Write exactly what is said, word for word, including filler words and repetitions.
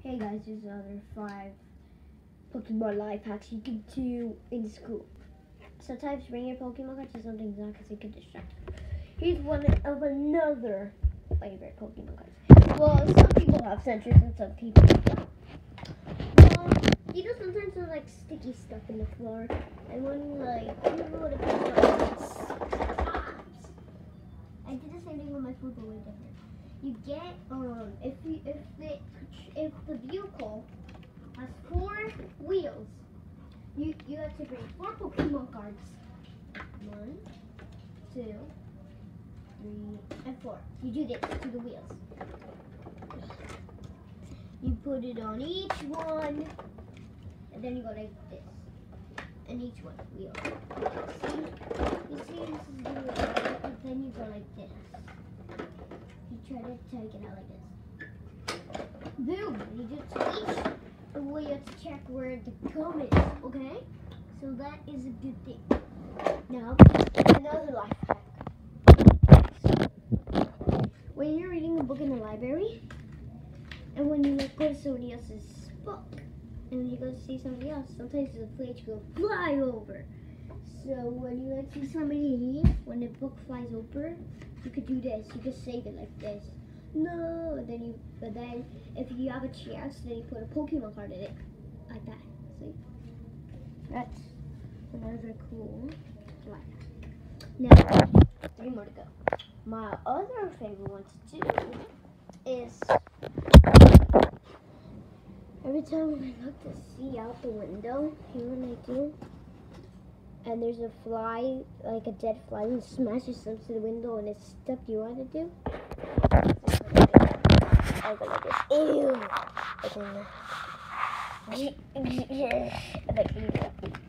Hey guys, there's other five Pokemon life hacks you can do in school. Sometimes bring your Pokemon cards to something not because it can distract you. Here's one of another favorite Pokemon cards. Well, some people have sensors and some people don't. Well, you know sometimes there's like sticky stuff in the floor, and when like you would have put it on, I did the same thing with my food, but way different. You get um if you if the if the vehicle has four wheels, you you have to bring four Pokemon cards. One, two, three, and four. You do this to the wheels. You put it on each one, and then you go like this. And each one wheel. See? You see this is doing it, and then you go like this. You try to take it out like this. Boom! You just each well, you have to check where the gum is, okay? So that is a good thing. Now, another life hack. When you're reading a book in the library, and when you like, go to somebody else's book, and when you go to see somebody else, sometimes the page will fly over. So when you like see somebody, when the book flies over, you could do this. You could save it like this. No, then you. But then, if you have a chance, then you put a Pokemon card in it, like that. See? That's another cool life. Now, three more to go. My other favorite one to do is every time when I look to see out the window, here when I do, and there's a fly, like a dead fly, and smashes into the window and it's stuck. You want to do? I go like this. Ew! And then, and then,